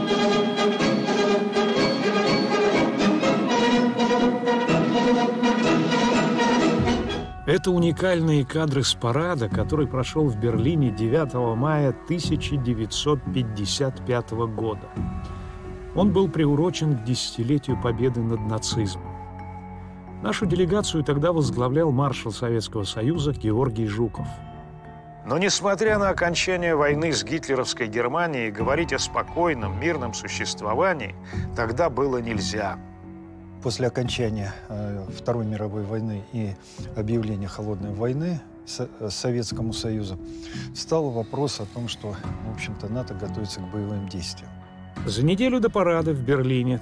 Это уникальные кадры с парада, который прошел в Берлине 9 мая 1955 года. Он был приурочен к десятилетию победы над нацизмом. Нашу делегацию тогда возглавлял маршал Советского Союза Георгий Жуков. Но несмотря на окончание войны с гитлеровской Германией, говорить о спокойном, мирном существовании тогда было нельзя. После окончания Второй мировой войны и объявления холодной войны Советскому Союзу стал вопрос о том, что, в общем-то, НАТО готовится к боевым действиям. За неделю до парада в Берлине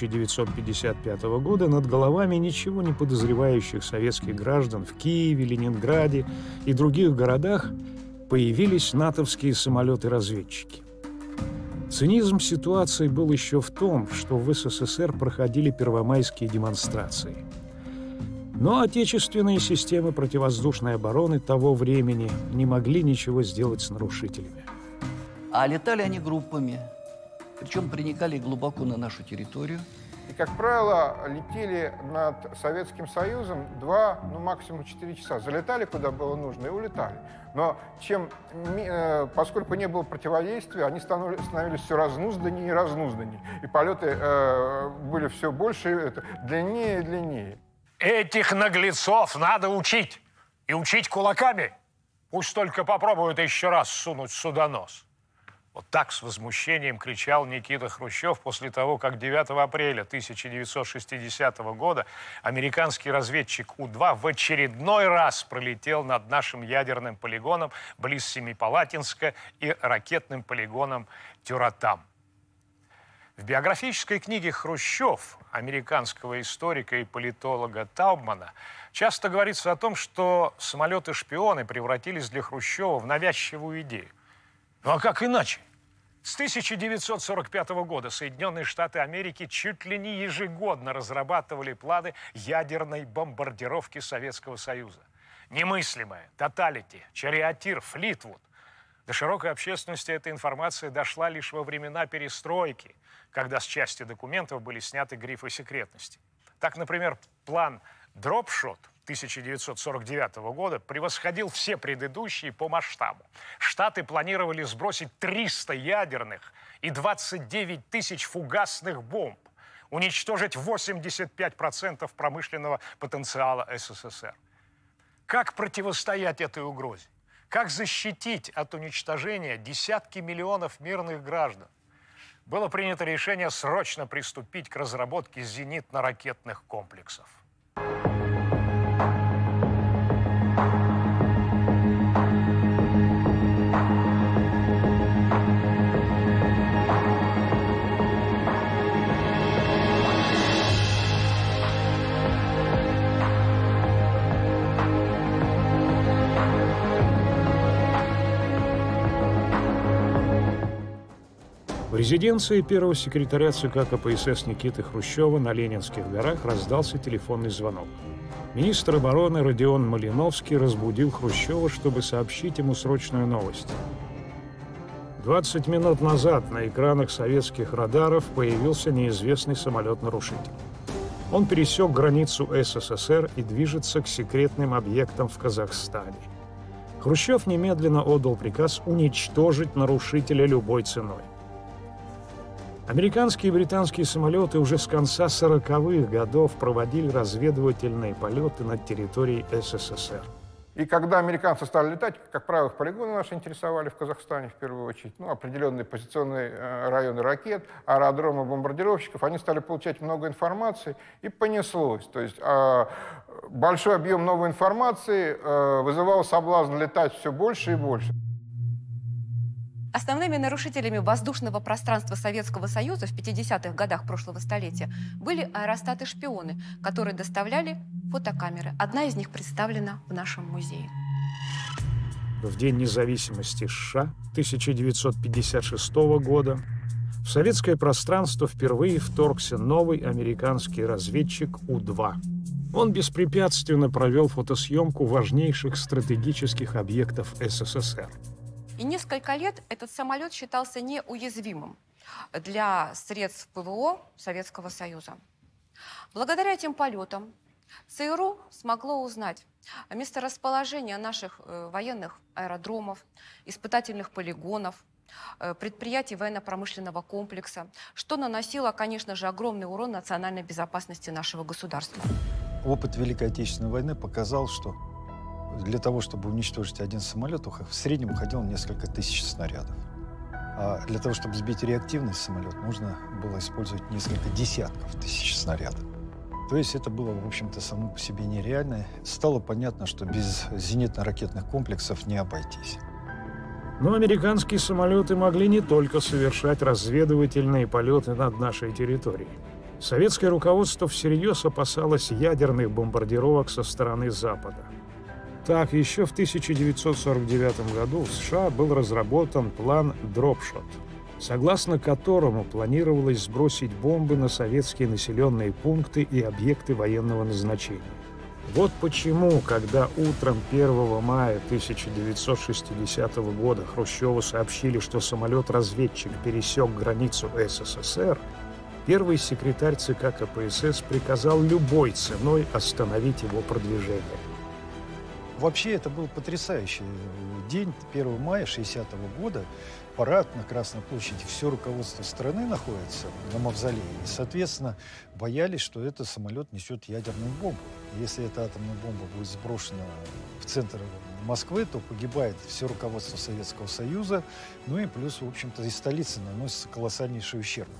1955 года над головами ничего не подозревающих советских граждан в Киеве, Ленинграде и других городах появились натовские самолеты-разведчики. Цинизм ситуации был еще в том, что в СССР проходили первомайские демонстрации. Но отечественные системы противовоздушной обороны того времени не могли ничего сделать с нарушителями. А летали они группами, причем проникали глубоко на нашу территорию. И, как правило, летели над Советским Союзом 2, ну максимум 4 часа. Залетали куда было нужно и улетали. Но поскольку не было противодействия, они становились все разнузданнее и разнузданнее. И полеты были все больше, длиннее и длиннее. Этих наглецов надо учить. И учить кулаками. Пусть только попробуют еще раз сунуть сюда нос. Вот так с возмущением кричал Никита Хрущев после того, как 9 апреля 1960 года американский разведчик У-2 в очередной раз пролетел над нашим ядерным полигоном близ Семипалатинска и ракетным полигоном Тюратам. В биографической книге «Хрущев» американского историка и политолога Таубмана часто говорится о том, что самолеты-шпионы превратились для Хрущева в навязчивую идею. Ну а как иначе? С 1945 года Соединенные Штаты Америки чуть ли не ежегодно разрабатывали планы ядерной бомбардировки Советского Союза. Немыслимое, Тоталити, Чариотир, Флитвуд. До широкой общественности эта информация дошла лишь во времена перестройки, когда с части документов были сняты грифы секретности. Так, например, план «Дропшот» 1949 года превосходил все предыдущие по масштабу. Штаты планировали сбросить 300 ядерных и 29 тысяч фугасных бомб, уничтожить 85% промышленного потенциала СССР. Как противостоять этой угрозе? Как защитить от уничтожения десятки миллионов мирных граждан? Было принято решение срочно приступить к разработке зенитно-ракетных комплексов. В резиденции первого секретаря ЦК КПСС Никиты Хрущева на Ленинских горах раздался телефонный звонок. Министр обороны Родион Малиновский разбудил Хрущева, чтобы сообщить ему срочную новость. 20 минут назад на экранах советских радаров появился неизвестный самолет-нарушитель. Он пересек границу СССР и движется к секретным объектам в Казахстане. Хрущев немедленно отдал приказ уничтожить нарушителя любой ценой. Американские и британские самолеты уже с конца 40-х годов проводили разведывательные полеты над территорией СССР. И когда американцы стали летать, как правило, их полигоны наши интересовали в Казахстане в первую очередь, ну, определенные позиционные районы ракет, аэродромы бомбардировщиков, они стали получать много информации, и понеслось. То есть большой объем новой информации вызывал соблазн летать все больше и больше. Основными нарушителями воздушного пространства Советского Союза в 50-х годах прошлого столетия были аэростаты-шпионы, которые доставляли фотокамеры. Одна из них представлена в нашем музее. В День независимости США 1956 года в советское пространство впервые вторгся новый американский разведчик У-2. Он беспрепятственно провел фотосъемку важнейших стратегических объектов СССР. И несколько лет этот самолет считался неуязвимым. для средств ПВО Советского Союза. Благодаря этим полетам ЦРУ смогло узнать месторасположение наших военных аэродромов, испытательных полигонов, предприятий военно-промышленного комплекса, что наносило, конечно же, огромный урон национальной безопасности нашего государства. Опыт Великой Отечественной войны показал, что для того, чтобы уничтожить один самолет, в среднем уходило несколько тысяч снарядов. А для того, чтобы сбить реактивный самолет, нужно было использовать несколько десятков тысяч снарядов. То есть это было, в общем-то, само по себе нереально. Стало понятно, что без зенитно-ракетных комплексов не обойтись. Но американские самолеты могли не только совершать разведывательные полеты над нашей территорией. Советское руководство всерьез опасалось ядерных бомбардировок со стороны Запада. Так, еще в 1949 году в США был разработан план «Дропшот», согласно которому планировалось сбросить бомбы на советские населенные пункты и объекты военного назначения. Вот почему, когда утром 1 мая 1960 года Хрущеву сообщили, что самолет-разведчик пересек границу СССР, первый секретарь ЦК КПСС приказал любой ценой остановить его продвижение. Вообще, это был потрясающий день, 1 мая 1960 года. Парад на Красной площади, все руководство страны находится на мавзолее. И, соответственно, боялись, что этот самолет несет ядерную бомбу. Если эта атомная бомба будет сброшена в центр Москвы, то погибает все руководство Советского Союза. Ну и плюс, в общем-то, из столицы наносится колоссальнейший ущерб.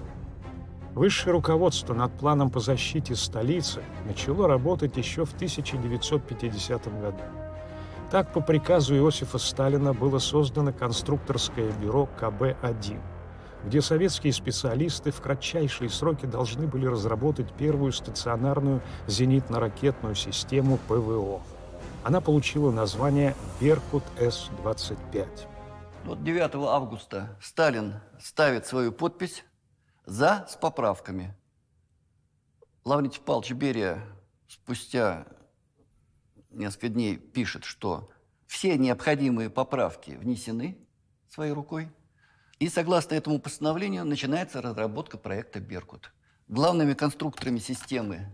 Высшее руководство над планом по защите столицы начало работать еще в 1950 году. Так, по приказу Иосифа Сталина было создано конструкторское бюро КБ-1, где советские специалисты в кратчайшие сроки должны были разработать первую стационарную зенитно-ракетную систему ПВО. Она получила название «Беркут-С-25». Вот 9 августа Сталин ставит свою подпись «За» с поправками. Лаврентий Павлович Берия спустя несколько дней пишет, что все необходимые поправки внесены своей рукой. И согласно этому постановлению начинается разработка проекта «Беркут». Главными конструкторами системы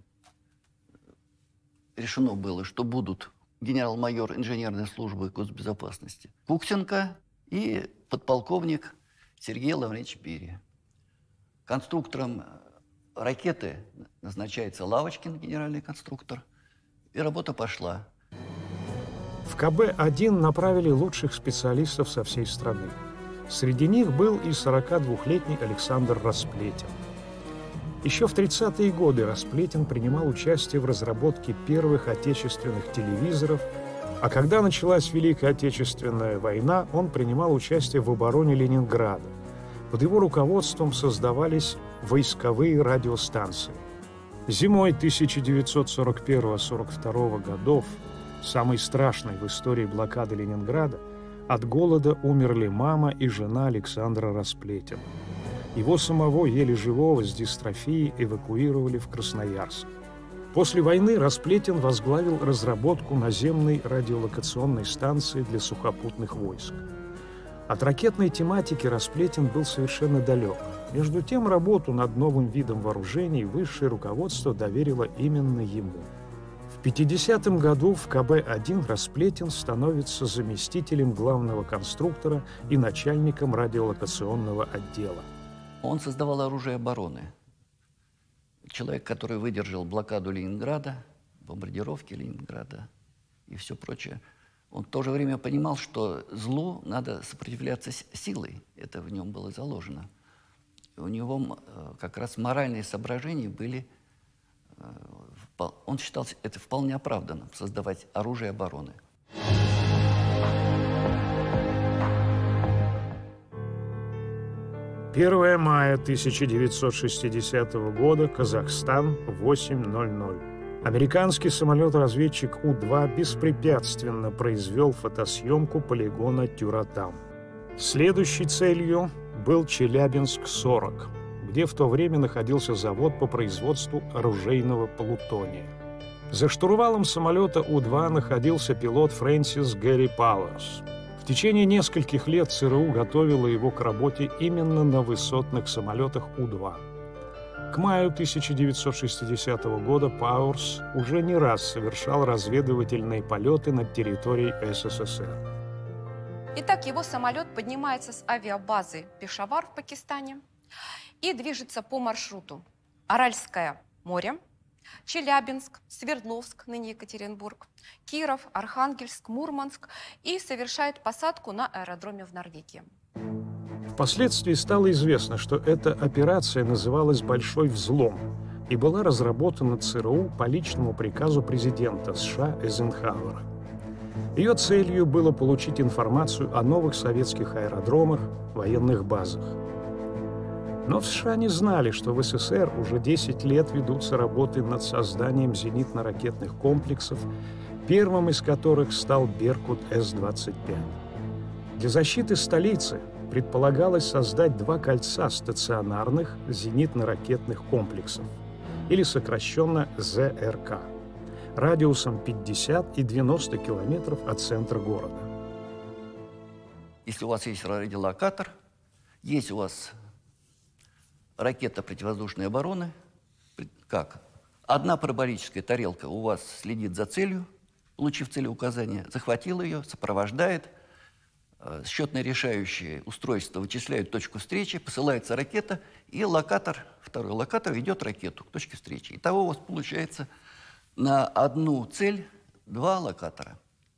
решено было, что будут генерал-майор инженерной службы госбезопасности Куксенко и подполковник Сергей Лаврентьевич Берия. Конструктором ракеты назначается Лавочкин, генеральный конструктор, и работа пошла. В КБ-1 направили лучших специалистов со всей страны. Среди них был и 42-летний Александр Расплетин. Еще в 30-е годы Расплетин принимал участие в разработке первых отечественных телевизоров, а когда началась Великая Отечественная война, он принимал участие в обороне Ленинграда. Под его руководством создавались войсковые радиостанции. Зимой 1941-42 годов, самой страшной в истории блокады Ленинграда, от голода умерли мама и жена Александра Расплетина. Его самого, еле живого, с дистрофией эвакуировали в Красноярск. После войны Расплетин возглавил разработку наземной радиолокационной станции для сухопутных войск. От ракетной тематики Расплетин был совершенно далек. Между тем, работу над новым видом вооружений высшее руководство доверило именно ему. В 50-м году в КБ-1 Расплетин становится заместителем главного конструктора и начальником радиолокационного отдела. Он создавал оружие обороны. Человек, который выдержал блокаду Ленинграда, бомбардировки Ленинграда и все прочее. Он в то же время понимал, что злу надо сопротивляться силой. Это в нем было заложено. У него как раз моральные соображения были... Он считал это вполне оправданным, создавать оружие обороны. «1 мая 1960 года, Казахстан, 8:00. Американский самолет-разведчик У-2 беспрепятственно произвел фотосъемку полигона Тюратам. Следующей целью был Челябинск-40, где в то время находился завод по производству оружейного плутония. За штурвалом самолета У-2 находился пилот Фрэнсис Гэри Пауэрс. В течение нескольких лет ЦРУ готовила его к работе именно на высотных самолетах У-2. К маю 1960 года Пауэрс уже не раз совершал разведывательные полеты над территорией СССР. Итак, его самолет поднимается с авиабазы Пешавар в Пакистане и движется по маршруту Аральское море, Челябинск, Свердловск, ныне Екатеринбург, Киров, Архангельск, Мурманск и совершает посадку на аэродроме в Норвегии. Впоследствии стало известно, что эта операция называлась «Большой взлом» и была разработана ЦРУ по личному приказу президента США Эйзенхауэра. Ее целью было получить информацию о новых советских аэродромах, военных базах. Но в США не знали, что в СССР уже 10 лет ведутся работы над созданием зенитно-ракетных комплексов, первым из которых стал «Беркут С-25». Для защиты столицы предполагалось создать 2 кольца стационарных зенитно-ракетных комплексов, или сокращенно ЗРК, радиусом 50 и 90 километров от центра города. Если у вас есть радиолокатор, есть у вас ракета противовоздушной обороны, как? Одна параболическая тарелка у вас следит за целью, получив целеуказание, захватила ее, сопровождает, счетно решающие устройства вычисляют точку встречи, посылается ракета, и локатор, второй локатор ведет ракету к точке встречи. Итого у вас получается на одну цель 2 локатора.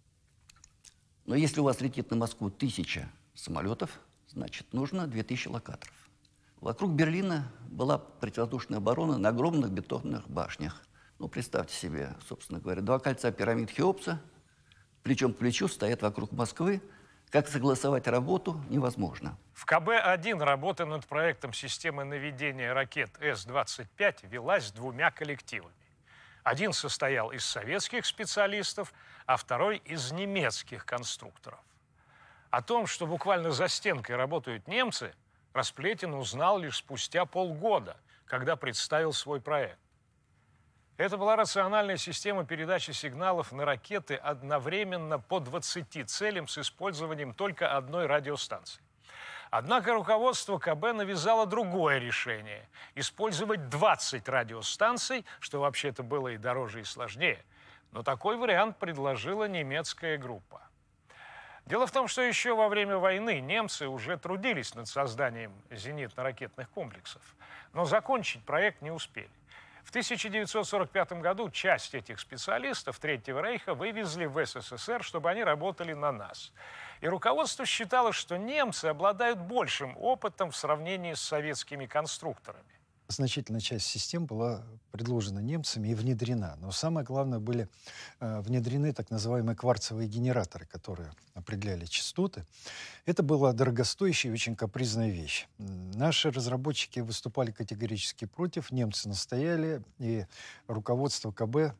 Но если у вас летит на Москву 1000 самолетов, значит, нужно 2000 локаторов. Вокруг Берлина была противовоздушная оборона на огромных бетонных башнях. Ну, представьте себе, собственно говоря, 2 кольца пирамид Хеопса плечом к плечу стоят вокруг Москвы. Как согласовать работу, невозможно. В КБ-1 работа над проектом системы наведения ракет С-25 велась 2 коллективами. Один состоял из советских специалистов, а второй из немецких конструкторов. О том, что буквально за стенкой работают немцы, Расплетин узнал лишь спустя полгода, когда представил свой проект. Это была рациональная система передачи сигналов на ракеты одновременно по 20 целям с использованием только одной радиостанции. Однако руководство КБ навязало другое решение – использовать 20 радиостанций, что вообще-то было и дороже, и сложнее. Но такой вариант предложила немецкая группа. Дело в том, что еще во время войны немцы уже трудились над созданием зенитно-ракетных комплексов, но закончить проект не успели. В 1945 году часть этих специалистов Третьего рейха вывезли в СССР, чтобы они работали на нас. И руководство считало, что немцы обладают большим опытом в сравнении с советскими конструкторами. Значительная часть систем была предложена немцами и внедрена. Но самое главное, были внедрены так называемые кварцевые генераторы, которые определяли частоты. Это была дорогостоящая и очень капризная вещь. Наши разработчики выступали категорически против, немцы настояли, и руководство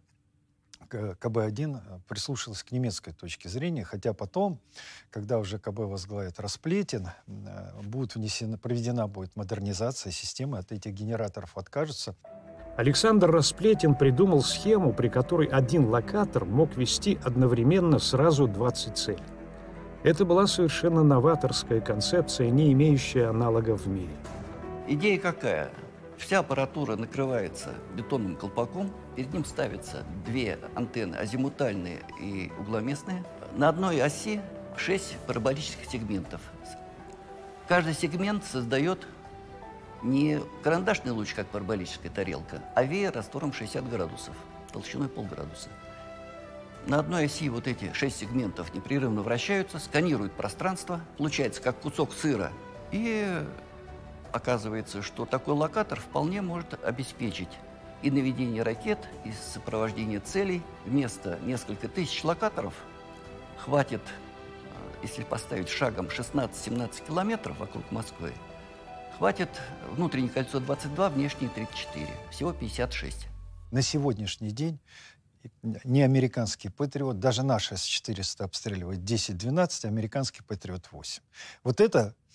КБ-1 прислушалось к немецкой точке зрения, хотя потом, когда уже КБ возглавит Расплетин, проведена будет модернизация системы, от этих генераторов откажутся. Александр Расплетин придумал схему, при которой один локатор мог вести одновременно сразу 20 целей. Это была совершенно новаторская концепция, не имеющая аналогов в мире. Идея какая? Вся аппаратура накрывается бетонным колпаком, перед ним ставятся 2 антенны азимутальные и угломестные. На одной оси 6 параболических сегментов. Каждый сегмент создает не карандашный луч, как параболическая тарелка, а веер раствором 60 градусов, толщиной полградуса. На одной оси вот эти 6 сегментов непрерывно вращаются, сканируют пространство, получается как кусок сыра, и оказывается, что такой локатор вполне может обеспечить и наведение ракет, и сопровождение целей. Вместо нескольких тысяч локаторов хватит, если поставить шагом 16-17 километров вокруг Москвы, хватит внутреннее кольцо 22, внешнее 34, всего 56. На сегодняшний день не американский «Патриот», даже наш С-400 обстреливает 10-12, американский «Патриот» 8. Вот это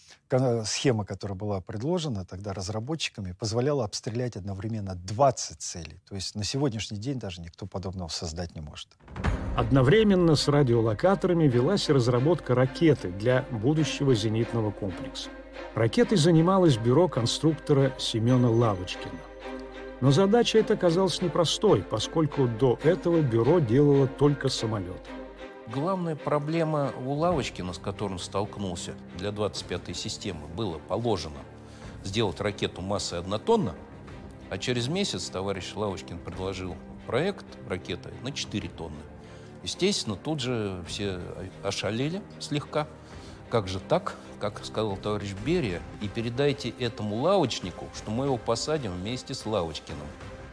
Схема, которая была предложена тогда разработчиками, позволяла обстрелять одновременно 20 целей. То есть на сегодняшний день даже никто подобного создать не может. Одновременно с радиолокаторами велась разработка ракеты для будущего зенитного комплекса. Ракетой занималось бюро конструктора Семена Лавочкина. Но задача эта оказалась непростой, поскольку до этого бюро делало только самолеты. Главная проблема у Лавочкина, с которым столкнулся для 25-й системы, было положено сделать ракету массой 1 тонна, а через месяц товарищ Лавочкин предложил проект ракеты на 4 тонны. Естественно, тут же все ошалели слегка. Как же так, как сказал товарищ Берия, и передайте этому лавочнику, что мы его посадим вместе с Лавочкиным.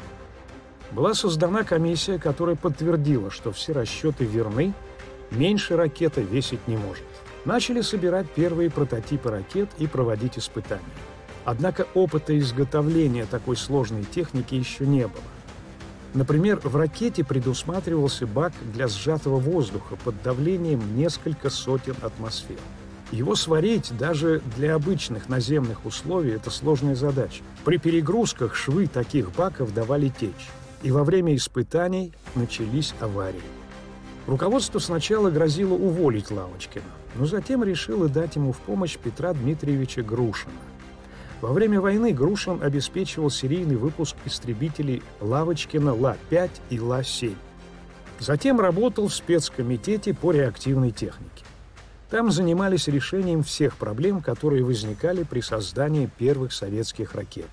Была создана комиссия, которая подтвердила, что все расчеты верны, меньше ракета весить не может. Начали собирать первые прототипы ракет и проводить испытания. Однако опыта изготовления такой сложной техники еще не было. Например, в ракете предусматривался бак для сжатого воздуха под давлением несколько сотен атмосфер. Его сварить даже для обычных наземных условий – это сложная задача. При перегрузках швы таких баков давали течь, и во время испытаний начались аварии. Руководство сначала грозило уволить Лавочкина, но затем решило дать ему в помощь Петра Дмитриевича Грушина. Во время войны Грушин обеспечивал серийный выпуск истребителей Лавочкина Ла-5 и Ла-7. Затем работал в спецкомитете по реактивной технике. Там занимались решением всех проблем, которые возникали при создании первых советских ракет.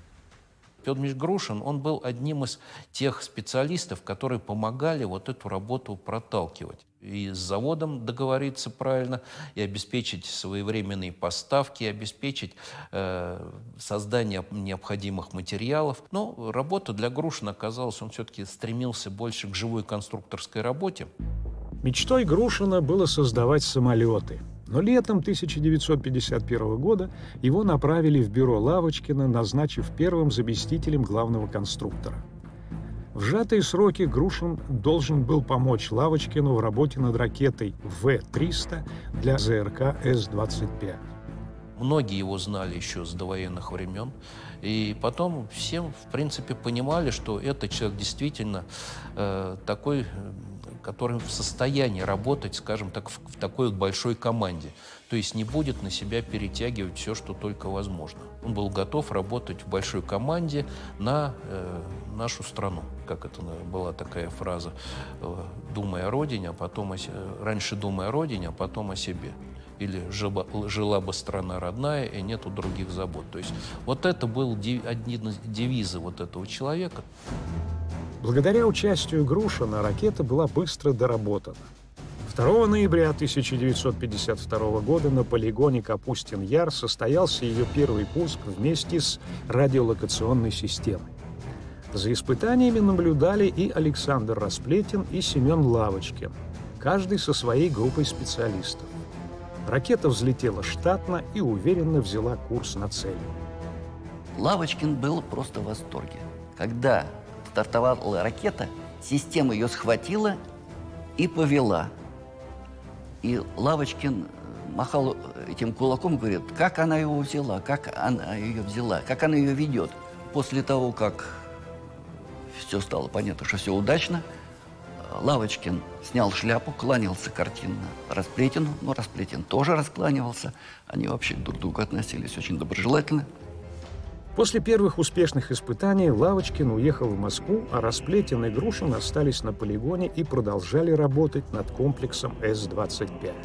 Петр Дмитриевич Грушин, он был одним из тех специалистов, которые помогали вот эту работу проталкивать. И с заводом договориться правильно, и обеспечить своевременные поставки, и обеспечить создание необходимых материалов. Но работа для Грушина оказалась, он все-таки стремился больше к живой конструкторской работе. Мечтой Грушина было создавать самолеты. Но летом 1951 года его направили в бюро Лавочкина, назначив первым заместителем главного конструктора. В сжатые сроки Грушин должен был помочь Лавочкину в работе над ракетой В-300 для ЗРК С-25. Многие его знали еще с довоенных времен. И потом всем, в принципе, понимали, что этот человек действительно такой, который в состоянии работать, скажем так, в такой большой команде. То есть не будет на себя перетягивать все, что только возможно. Он был готов работать в большой команде на нашу страну. Как это была такая фраза: «Думай о родине, а потом раньше думай о родине, а потом о себе». Или «Жила бы страна родная, и нету других забот». То есть вот это был один из девизов вот этого человека. Благодаря участию Грушина ракета была быстро доработана. 2 ноября 1952 года на полигоне Капустин-Яр состоялся ее первый пуск вместе с радиолокационной системой. За испытаниями наблюдали и Александр Расплетин, и Семен Лавочкин, каждый со своей группой специалистов. Ракета взлетела штатно и уверенно взяла курс на цель. Лавочкин был просто в восторге. Когда стартовала ракета, система ее схватила и повела. И Лавочкин махал этим кулаком, говорит, как она его взяла, как она ее ведет. После того, как все стало понятно, что все удачно, Лавочкин снял шляпу, кланялся картинно Расплетину, но Расплетин тоже раскланивался. Они вообще друг к другу относились очень доброжелательно. После первых успешных испытаний Лавочкин уехал в Москву, а Расплетин и Грушин остались на полигоне и продолжали работать над комплексом С-25.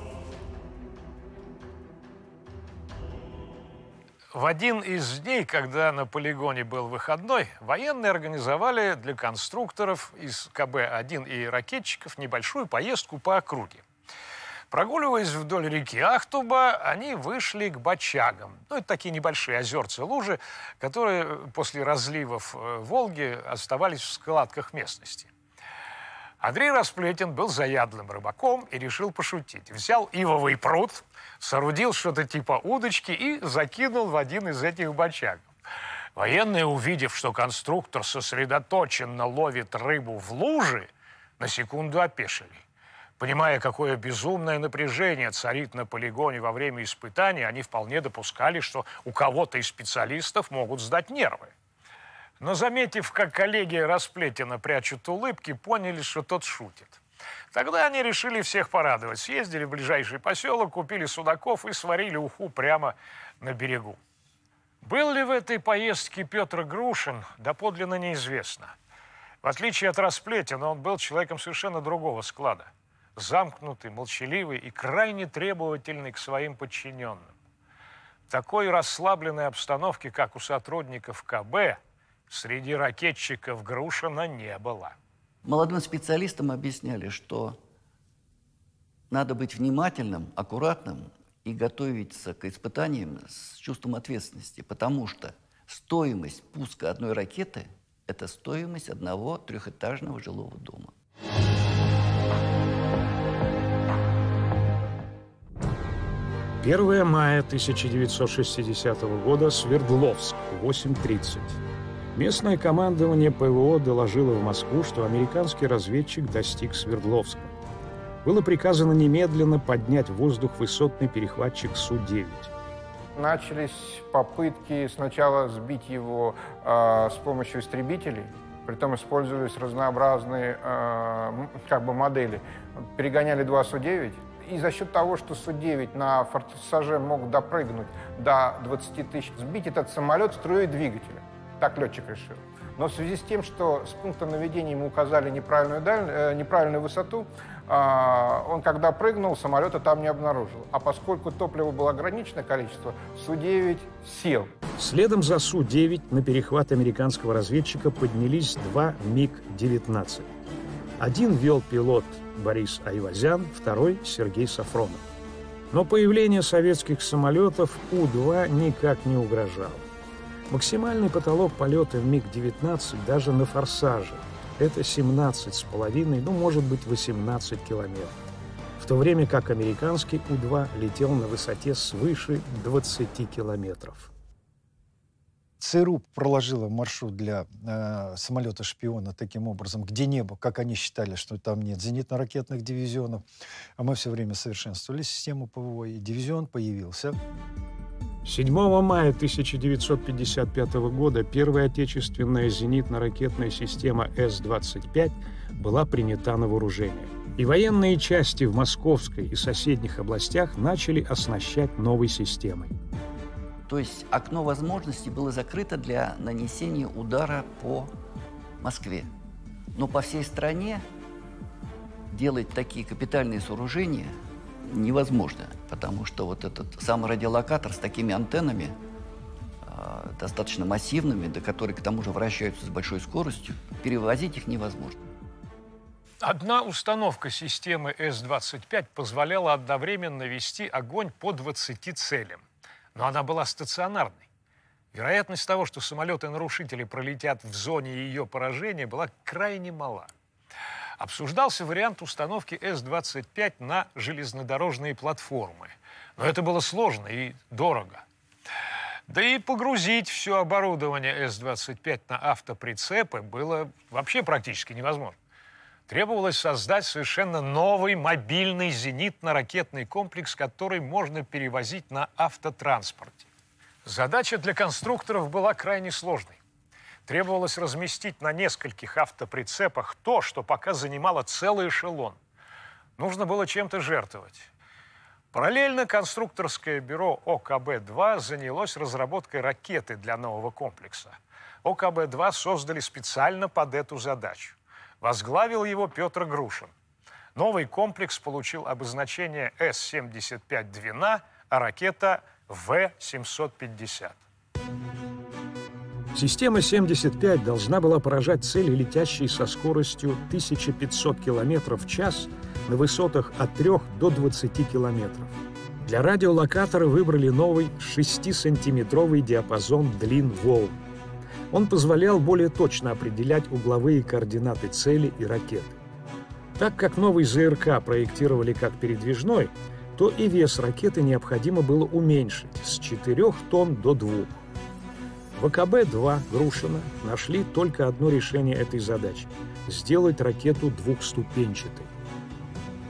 В один из дней, когда на полигоне был выходной, военные организовали для конструкторов из КБ-1 и ракетчиков небольшую поездку по округе. Прогуливаясь вдоль реки Ахтуба, они вышли к Бочагам. Ну, это такие небольшие озерца, лужи, которые после разливов Волги оставались в складках местности. Андрей Расплетин был заядлым рыбаком и решил пошутить. Взял ивовый пруд, соорудил что-то типа удочки и закинул в один из этих бочагов. Военные, увидев, что конструктор сосредоточенно ловит рыбу в луже, на секунду опешили. Понимая, какое безумное напряжение царит на полигоне во время испытаний, они вполне допускали, что у кого-то из специалистов могут сдать нервы. Но, заметив, как коллеги Расплетина прячут улыбки, поняли, что тот шутит. Тогда они решили всех порадовать. Съездили в ближайший поселок, купили судаков и сварили уху прямо на берегу. Был ли в этой поездке Петр Грушин, доподлинно неизвестно. В отличие от Расплетина, он был человеком совершенно другого склада. Замкнутый, молчаливый и крайне требовательный к своим подчиненным. В такой расслабленной обстановке, как у сотрудников КБ, среди ракетчиков Грушина не было. Молодым специалистам объясняли, что надо быть внимательным, аккуратным и готовиться к испытаниям с чувством ответственности, потому что стоимость пуска одной ракеты – это стоимость одного трехэтажного жилого дома. «1 мая 1960 года, Свердловск, 8:30. Местное командование ПВО доложило в Москву, что американский разведчик достиг Свердловска. Было приказано немедленно поднять в воздух высотный перехватчик Су-9. Начались попытки сначала сбить его с помощью истребителей, притом использовались разнообразные модели. Перегоняли 2 Су-9. И за счет того, что Су-9 на форсаже мог допрыгнуть до 20 тысяч, сбить этот самолет струей двигателя. Так летчик решил. Но в связи с тем, что с пункта наведения ему указали неправильную высоту, он, когда прыгнул, самолета там не обнаружил. А поскольку топлива было ограниченное количество, Су-9 сел. Следом за Су-9 на перехват американского разведчика поднялись 2 МиГ-19. Один вел пилот Борис Айвазян, второй – Сергей Сафронов. Но появление советских самолетов У-2 никак не угрожало. Максимальный потолок полета в МиГ-19 даже на форсаже – это 17,5, может быть, 18 километров. В то время как американский У-2 летел на высоте свыше 20 километров. ЦРУ проложила маршрут для самолета-шпиона таким образом, где не было, как они считали, что там нет зенитно-ракетных дивизионов. А мы все время совершенствовали систему ПВО, и дивизион появился. 7 мая 1955 года первая отечественная зенитно-ракетная система С-25 была принята на вооружение. И военные части в Московской и соседних областях начали оснащать новой системой. То есть окно возможностей было закрыто для нанесения удара по Москве. Но по всей стране делать такие капитальные сооружения невозможно, потому что вот этот самый радиолокатор с такими антеннами, достаточно массивными, до которых к тому же вращаются с большой скоростью, перевозить их невозможно. Одна установка системы С-25 позволяла одновременно вести огонь по 20 целям. Но она была стационарной. Вероятность того, что самолеты-нарушители пролетят в зоне ее поражения, была крайне мала. Обсуждался вариант установки С-25 на железнодорожные платформы. Но это было сложно и дорого. Да и погрузить все оборудование С-25 на автоприцепы было вообще практически невозможно. Требовалось создать совершенно новый мобильный зенитно-ракетный комплекс, который можно перевозить на автотранспорте. Задача для конструкторов была крайне сложной. Требовалось разместить на нескольких автоприцепах то, что пока занимало целый эшелон. Нужно было чем-то жертвовать. Параллельно конструкторское бюро ОКБ-2 занялось разработкой ракеты для нового комплекса. ОКБ-2 создали специально под эту задачу. Возглавил его Петр Грушин. Новый комплекс получил обозначение С-75 «Двина», а ракета В-750. Система 75 должна была поражать цели, летящие со скоростью 1500 км в час на высотах от 3 до 20 км. Для радиолокатора выбрали новый 6-сантиметровый диапазон длин волн. Он позволял более точно определять угловые координаты цели и ракеты. Так как новый ЗРК проектировали как передвижной, то и вес ракеты необходимо было уменьшить с 4 тонн до 2. В ОКБ-2 Грушина нашли только одно решение этой задачи – сделать ракету двухступенчатой.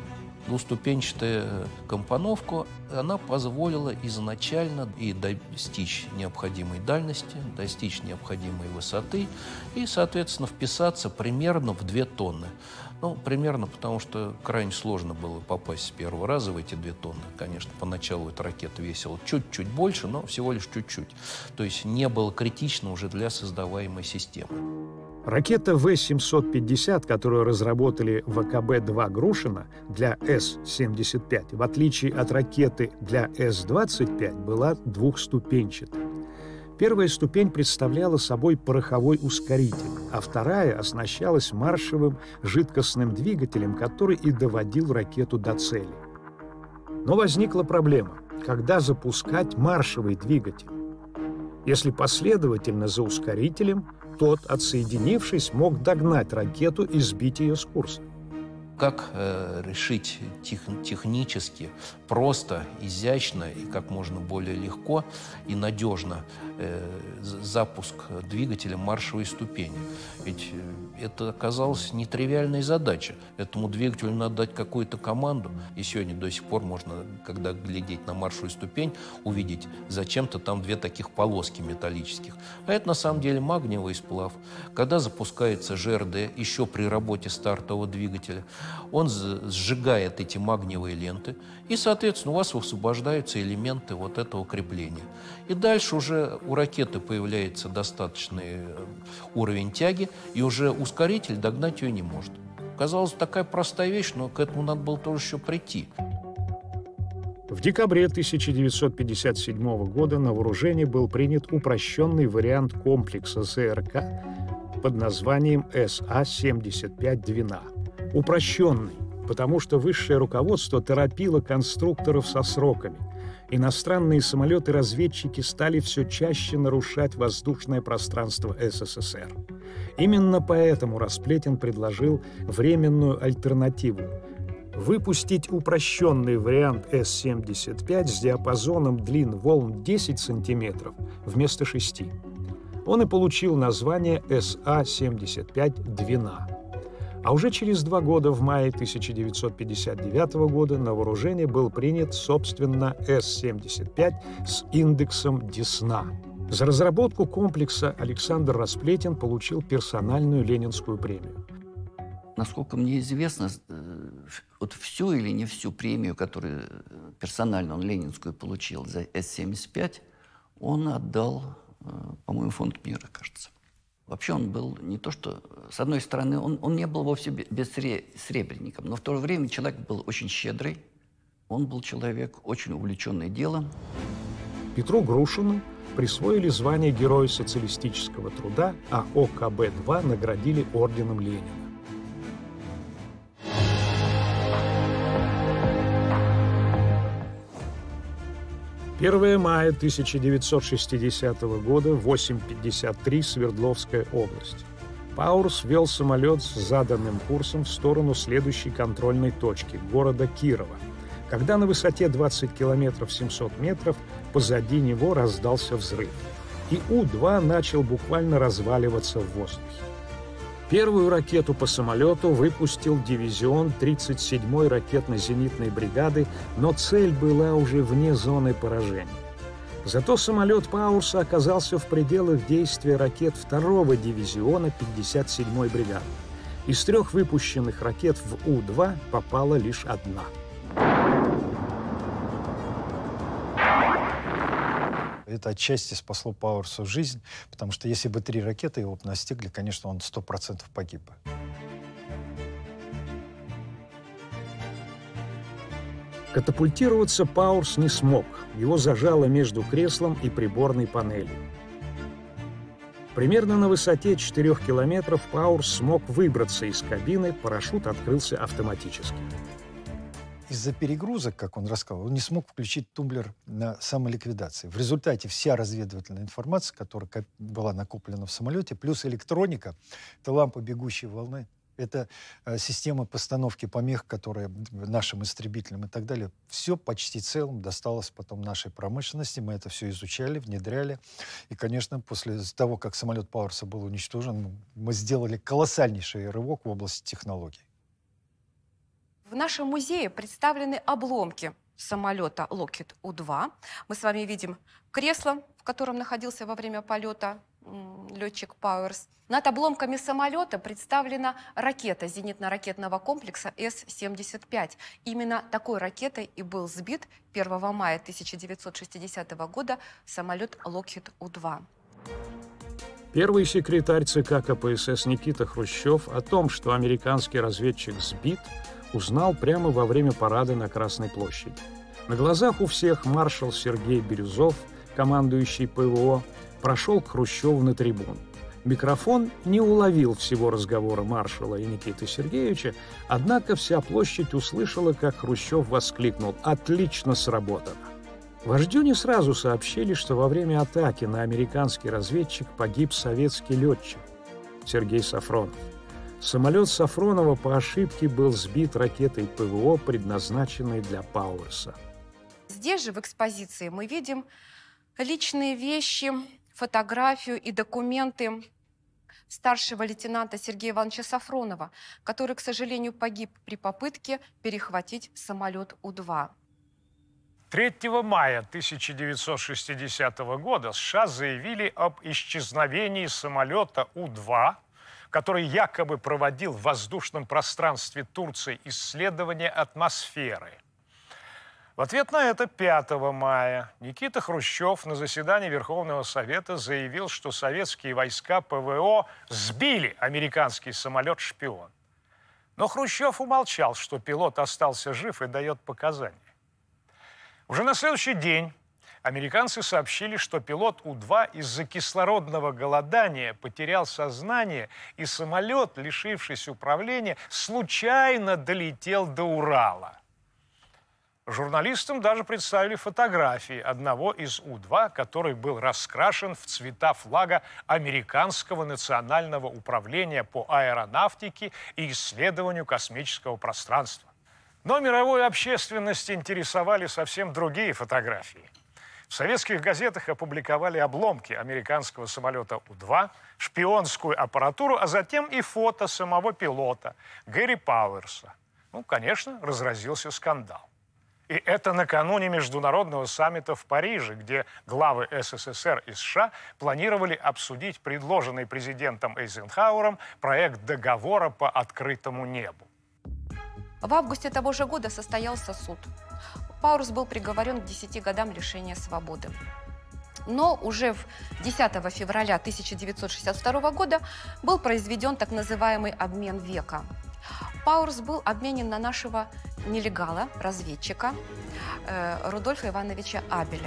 Двуступенчатая компоновка, она позволила изначально и достичь необходимой дальности, достичь необходимой высоты и, соответственно, вписаться примерно в 2 тонны. Ну, примерно, потому что крайне сложно было попасть с первого раза в эти 2 тонны. Конечно, поначалу эта ракета весила чуть-чуть больше, но всего лишь чуть-чуть. То есть не было критично уже для создаваемой системы. Ракета В-750, которую разработали в ВКБ-2 Грушина для С-75, в отличие от ракеты для С-25, была двухступенчатой. Первая ступень представляла собой пороховой ускоритель, а вторая оснащалась маршевым жидкостным двигателем, который и доводил ракету до цели. Но возникла проблема, когда запускать маршевый двигатель. Если последовательно за ускорителем, тот, отсоединившись, мог догнать ракету и сбить ее с курса. Как решить технически, просто, изящно и как можно более легко и надежно запуск двигателя маршевой ступени? Ведь это оказалось нетривиальной задачей. Этому двигателю надо дать какую-то команду. И сегодня до сих пор можно, когда глядеть на маршевую ступень, увидеть зачем-то там 2 таких полоски металлических. А это на самом деле магниевый сплав. Когда запускается ЖРД, еще при работе стартового двигателя, он сжигает эти магниевые ленты, и, соответственно, у вас высвобождаются элементы вот этого крепления. И дальше уже у ракеты появляется достаточный уровень тяги, и уже ускоритель догнать ее не может. Казалось, такая простая вещь, но к этому надо было тоже еще прийти. В декабре 1957 года на вооружение был принят упрощенный вариант комплекса ЗРК под названием СА-75 «Двина». Упрощенный, потому что высшее руководство торопило конструкторов со сроками. Иностранные самолеты-разведчики стали все чаще нарушать воздушное пространство СССР. Именно поэтому Расплетин предложил временную альтернативу – выпустить упрощенный вариант С-75 с диапазоном длин волн 10 сантиметров вместо 6. Он и получил название СА-75 «Двина». А уже через 2 года, в мае 1959 года, на вооружение был принят, собственно, С-75 с индексом Десна. За разработку комплекса Александр Расплетин получил персональную Ленинскую премию. Насколько мне известно, вот всю или не всю премию, которую персонально он ленинскую получил за С-75, он отдал, по-моему, фонд мира, кажется. Вообще он был не то что... С одной стороны, он не был вовсе бессребренником, но в то же время человек был очень щедрый, он был человек очень увлеченный делом. Петру Грушину присвоили звание Героя социалистического труда, а ОКБ-2 наградили орденом Ленина. «1 мая 1960 года, 8:53, Свердловская область. Паурс вел самолет с заданным курсом в сторону следующей контрольной точки – города Кирова. Когда на высоте 20 километров 700 метров позади него раздался взрыв, и У-2 начал буквально разваливаться в воздухе. Первую ракету по самолету выпустил дивизион 37-й ракетно-зенитной бригады, но цель была уже вне зоны поражения. Зато самолет Паурса оказался в пределах действия ракет 2-го дивизиона 57-й бригады. Из 3 выпущенных ракет в У-2 попала лишь 1. Это отчасти спасло Паурсу жизнь, потому что если бы 3 ракеты его настигли, конечно, он 100% погиб бы. Катапультироваться Паурс не смог. Его зажало между креслом и приборной панелью. Примерно на высоте 4 километров Паурс смог выбраться из кабины, парашют открылся автоматически. Из-за перегрузок, как он рассказывал, он не смог включить тумблер на самоликвидации. В результате вся разведывательная информация, которая была накоплена в самолете, плюс электроника, это лампа бегущей волны, это система постановки помех, которая нашим истребителям и так далее, все почти целым досталось потом нашей промышленности. Мы это все изучали, внедряли. И, конечно, после того, как самолет Паурса был уничтожен, мы сделали колоссальнейший рывок в области технологий. В нашем музее представлены обломки самолета Lockheed У-2. Мы с вами видим кресло, в котором находился во время полета летчик Пауэрс. Над обломками самолета представлена ракета зенитно-ракетного комплекса С-75. Именно такой ракетой и был сбит 1 мая 1960 года самолет Lockheed У-2. Первый секретарь ЦК КПСС Никита Хрущев о том, что американский разведчик сбит, узнал прямо во время парада на Красной площади. На глазах у всех маршал Сергей Бирюзов, командующий ПВО, прошел к Хрущеву на трибуну. Микрофон не уловил всего разговора маршала и Никиты Сергеевича, однако вся площадь услышала, как Хрущев воскликнул: «Отлично сработано!». Вождю не сразу сообщили, что во время атаки на американский разведчик погиб советский летчик Сергей Сафронов. Самолет Сафронова по ошибке был сбит ракетой ПВО, предназначенной для Пауэрса. Здесь же в экспозиции мы видим личные вещи, фотографию и документы старшего лейтенанта Сергея Ивановича Сафронова, который, к сожалению, погиб при попытке перехватить самолет У-2. 3 мая 1960 года США заявили об исчезновении самолета У-2, который якобы проводил в воздушном пространстве Турции исследования атмосферы. В ответ на это 5 мая Никита Хрущев на заседании Верховного Совета заявил, что советские войска ПВО сбили американский самолет-шпион. Но Хрущев умолчал, что пилот остался жив и дает показания. Уже на следующий день американцы сообщили, что пилот У-2 из-за кислородного голодания потерял сознание, и самолет, лишившись управления, случайно долетел до Урала. Журналистам даже представили фотографии одного из У-2, который был раскрашен в цвета флага Американского национального управления по аэронавтике и исследованию космического пространства. Но мировую общественность интересовали совсем другие фотографии. В советских газетах опубликовали обломки американского самолета У-2, шпионскую аппаратуру, а затем и фото самого пилота Гэри Пауэрса. Конечно, разразился скандал. И это накануне международного саммита в Париже, где главы СССР и США планировали обсудить предложенный президентом Эйзенхауэром проект договора по открытому небу. В августе того же года состоялся суд. Пауэрс был приговорен к 10 годам лишения свободы. Но уже 10 февраля 1962 года был произведен так называемый обмен века. Пауэрс был обменен на нашего нелегала, разведчика Рудольфа Ивановича Абеля.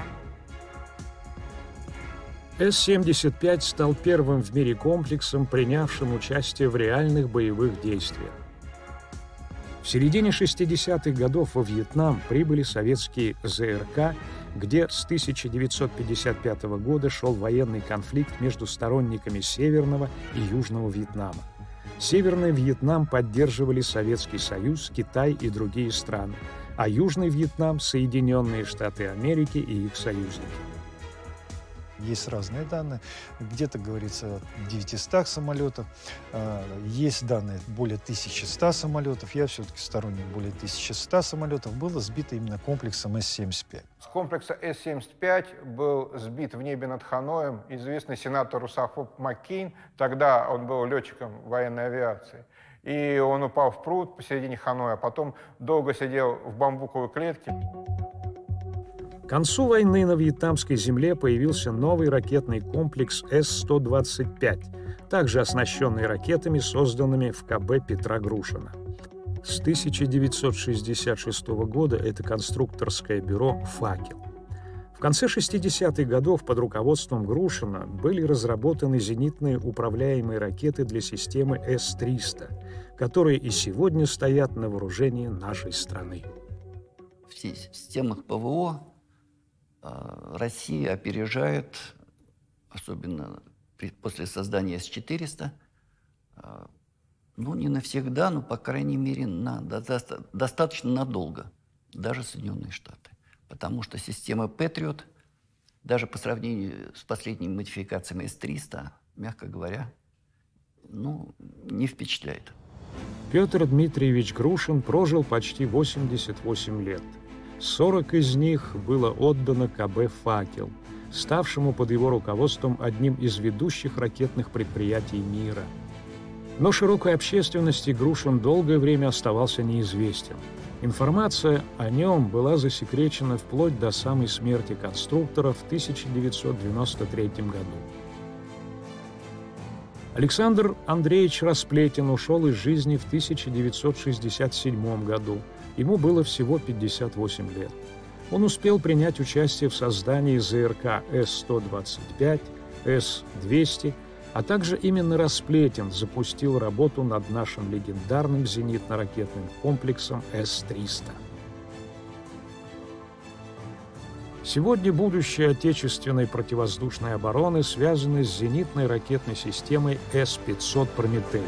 С-75 стал первым в мире комплексом, принявшим участие в реальных боевых действиях. В середине 60-х годов во Вьетнам прибыли советские ЗРК, где с 1955 года шел военный конфликт между сторонниками Северного и Южного Вьетнама. Северный Вьетнам поддерживали Советский Союз, Китай и другие страны, а Южный Вьетнам – Соединенные Штаты Америки и их союзники. Есть разные данные. Где-то говорится 900 самолетов. Есть данные более 1100 самолетов. Я все-таки сторонник более 1100 самолетов. Было сбито именно комплексом С-75. С комплекса С-75 был сбит в небе над Ханоем известный сенатор Русафоб Маккейн. Тогда он был летчиком военной авиации. И он упал в пруд посередине Ханоя, а потом долго сидел в бамбуковой клетке. К концу войны на вьетнамской земле появился новый ракетный комплекс С-125, также оснащенный ракетами, созданными в КБ Петра Грушина. С 1966 года это конструкторское бюро «Факел». В конце 60-х годов под руководством Грушина были разработаны зенитные управляемые ракеты для системы С-300, которые и сегодня стоят на вооружении нашей страны. В системах ПВО Россия опережает, особенно после создания С-400, не навсегда, но, по крайней мере, достаточно надолго, даже Соединенные Штаты. Потому что система Патриот, даже по сравнению с последними модификациями С-300, мягко говоря, не впечатляет. Петр Дмитриевич Грушин прожил почти 88 лет. 40 из них было отдано КБ «Факел», ставшему под его руководством одним из ведущих ракетных предприятий мира. Но широкой общественности Грушин долгое время оставался неизвестен. Информация о нем была засекречена вплоть до самой смерти конструктора в 1993 году. Александр Андреевич Расплетин ушел из жизни в 1967 году. Ему было всего 58 лет. Он успел принять участие в создании ЗРК С-125, С-200, а также именно Расплетин запустил работу над нашим легендарным зенитно-ракетным комплексом С-300. Сегодня будущее отечественной противовоздушной обороны связано с зенитной ракетной системой С-500 «Прометей».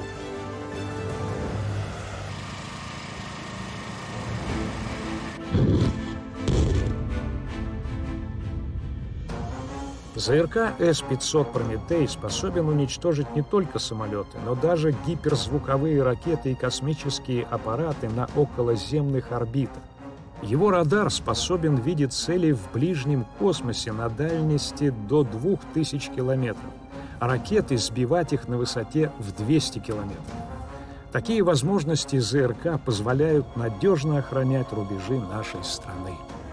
ЗРК С-500 «Прометей» способен уничтожить не только самолеты, но даже гиперзвуковые ракеты и космические аппараты на околоземных орбитах. Его радар способен видеть цели в ближнем космосе на дальности до 2000 километров, а ракеты сбивать их на высоте в 200 километров. Такие возможности ЗРК позволяют надежно охранять рубежи нашей страны.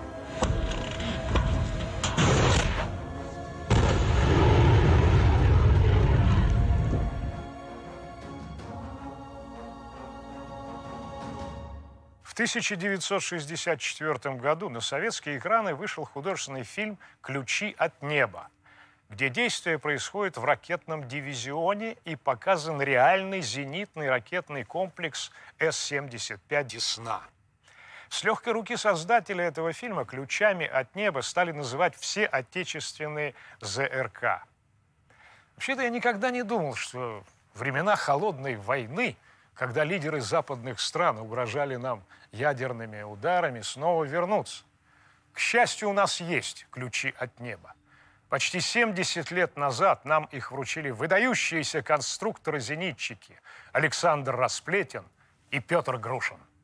В 1964 году на советские экраны вышел художественный фильм «Ключи от неба», где действие происходит в ракетном дивизионе и показан реальный зенитный ракетный комплекс С-75 «Десна». С легкой руки создателя этого фильма ключами от неба стали называть все отечественные ЗРК. Вообще-то я никогда не думал, что времена холодной войны, когда лидеры западных стран угрожали нам ядерными ударами, снова вернутся. К счастью, у нас есть ключи от неба. Почти 70 лет назад нам их вручили выдающиеся конструкторы-зенитчики Александр Расплетин и Петр Грушин.